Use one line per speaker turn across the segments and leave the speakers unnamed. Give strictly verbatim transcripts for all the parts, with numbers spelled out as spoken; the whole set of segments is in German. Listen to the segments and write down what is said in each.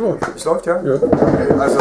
So.
Es läuft, ja?
Ja.
Okay, also,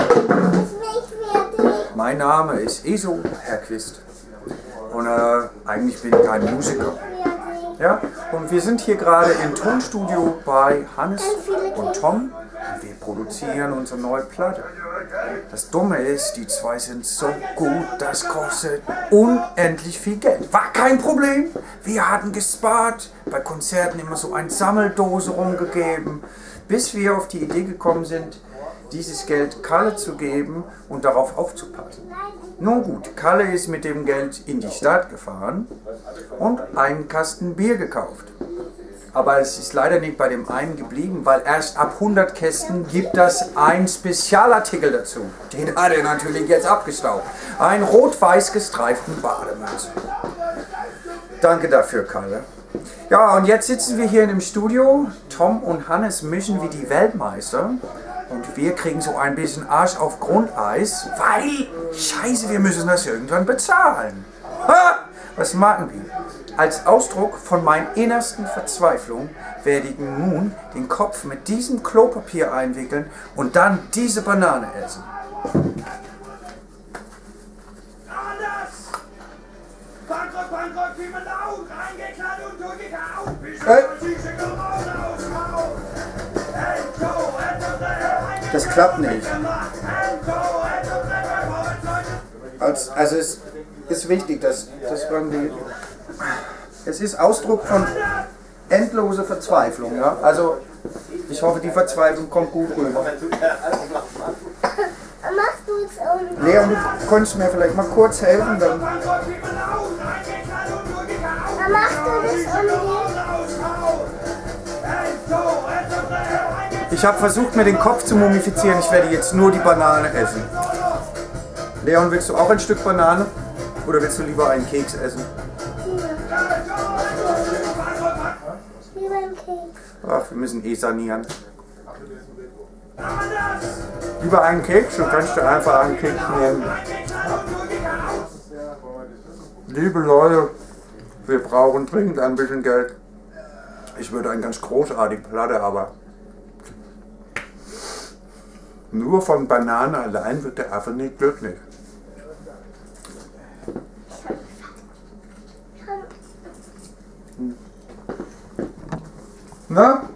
mein Name ist Eso Herrquist und äh, eigentlich bin ich kein Musiker. Ja? Und wir sind hier gerade im Tonstudio bei Hannes und Tom und wir produzieren unsere neue Platte. Das Dumme ist, die zwei sind so gut, das kostet unendlich viel Geld. War kein Problem, wir hatten gespart, bei Konzerten immer so eine Sammeldose rumgegeben, bis wir auf die Idee gekommen sind, dieses Geld Kalle zu geben und darauf aufzupassen. Nun gut, Kalle ist mit dem Geld in die Stadt gefahren und einen Kasten Bier gekauft. Aber es ist leider nicht bei dem einen geblieben, weil erst ab hundert Kästen gibt das einen Spezialartikel dazu. Den hat er natürlich jetzt abgestaubt. Ein rot-weiß gestreiften Bademütze. Danke dafür, Kalle. Ja, und jetzt sitzen wir hier in dem Studio. Tom und Hannes mischen wie die Weltmeister. Und wir kriegen so ein bisschen Arsch auf Grundeis, weil, scheiße, wir müssen das irgendwann bezahlen. Ha! Was machen wir? Als Ausdruck von meiner innersten Verzweiflung werde ich nun den Kopf mit diesem Klopapier einwickeln und dann diese Banane essen. Hey. Das klappt nicht. Als, also es ist wichtig, dass das irgendwie... Es ist Ausdruck von endloser Verzweiflung. Ja? Also ich hoffe, die Verzweiflung kommt gut rüber. Leon, du könntest mir vielleicht mal kurz helfen, dann...
Machst du das unten?
Ich habe versucht, mir den Kopf zu mumifizieren. Ich werde jetzt nur die Banane essen. Leon, willst du auch ein Stück Banane? Oder willst du lieber einen Keks essen?
Lieber einen Keks.
Ach, wir müssen eh sanieren. Lieber einen Keks, du kannst du einfach einen Keks nehmen. Liebe Leute, wir brauchen dringend ein bisschen Geld. Ich würde eine ganz großartige Platte, aber nur von Banane allein wird der Affe nicht glücklich. Na?